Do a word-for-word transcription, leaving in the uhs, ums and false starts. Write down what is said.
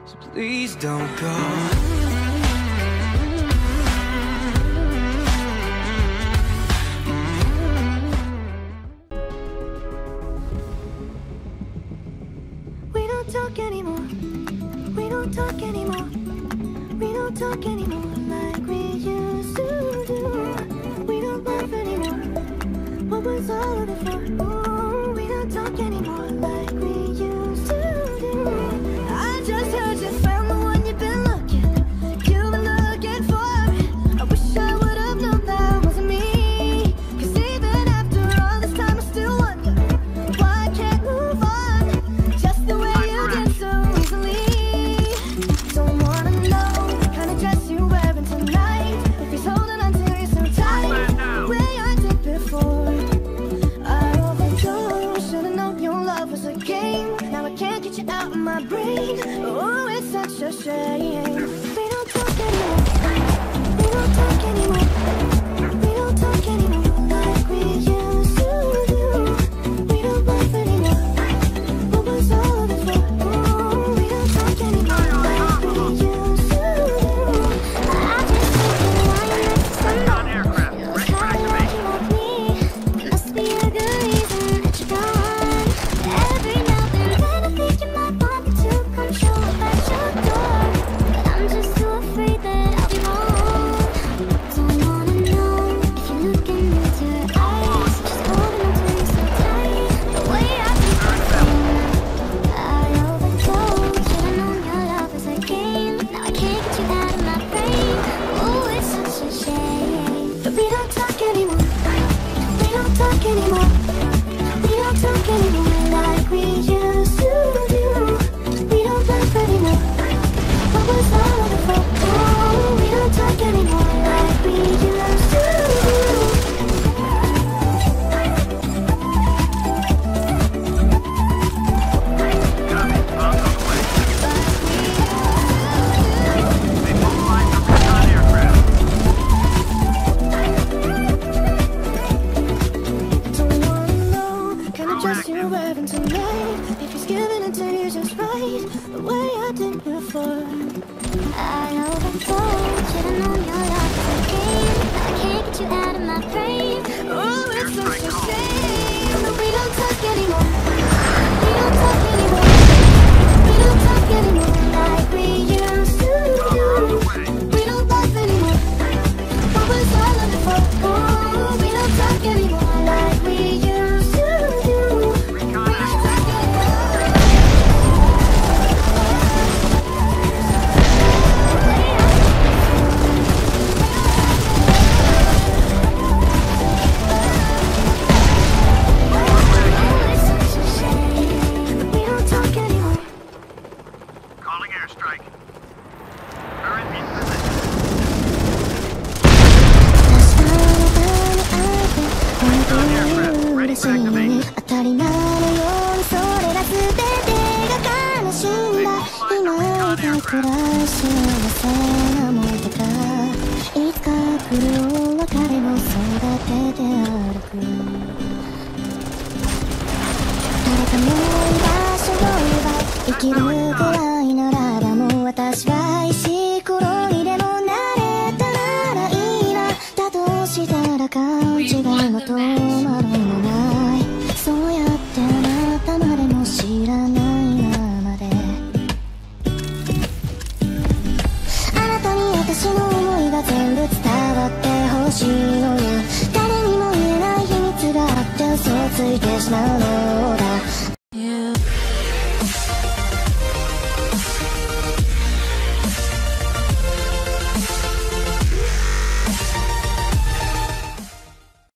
So please don't go. We don't talk anymore. We don't talk anymore. We don't talk anymore like we used to do. We don't laugh anymore. What was all of it for? Ooh, we don't talk anymore like we used to do. I just heard you found the one you've been looking. You've been looking for. I wish I would have known that wasn't me. Cause even after all this time I still wonder why I can't move on. Just the way you did so easily. Don't wanna know the kind of dress you're wearing tonight. If he's holding on to you so tight, the way I did before. I overdosed. Should've known your love was a game. Now I can't get you out of my brain. Oh, it's such a shame. We don't talk anymore. We don't talk anymore. We don't talk anymore like we used to do. We don't laugh anymore. What was all of it for? Ooh, we don't talk anymore like we used to do. I just think you wanna Recon aircraft, ready for activation. must be a good reason that you're gone. Every now and then I think you might want me to come show up at your door, but I'm just too afraid that I'll be wrong. Don't wanna know if you're looking into your eyes, just holding on to you so tight. The way I think I overdosed. Should've known your love was a game. Now I can't get you out of my brain. Oh, it's such a shame. But we don't talk anymore. We don't talk anymore. We don't talk anymore like we used to do. We don't laugh anymore. What was all of it for? Oh, we don't talk anymore like we used to do. Copy. On the way. They mobilized the recon aircraft. Don't wanna know kind of dress you're wearing tonight. If he's giving it to you just right, the way I did before. I overdosed. Should've known your love was a game. Now I can't get you out of my brain. Oh, it's such a shame that we don't talk anymore. We don't talk anymore. We don't talk anymore like we used to do. We don't laugh anymore. What was all of it for? Oh, we don't talk anymore like we used to do. Recon aircraft. Calling airstrike. Current in position. Recon aircraft, ready for activation. 当たり前のようにそれら全てが悲しんだ今いたくらい幸せなものかいつか来る別れを育てて歩く誰かの居場所を奪い生きるくらいならばもう私が石ころにでもなれたならいいなだとしたら勘違いも止まるもないそうやってあなたまでも知らないままであなたに私の思いが全部伝わってほしいのよ誰にも言えない秘密があって嘘をついてしまうの